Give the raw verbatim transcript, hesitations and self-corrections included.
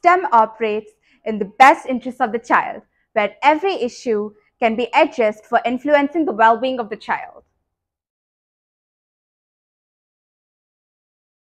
STEM operates in the best interest of the child, where every issue can be addressed for influencing the well-being of the child.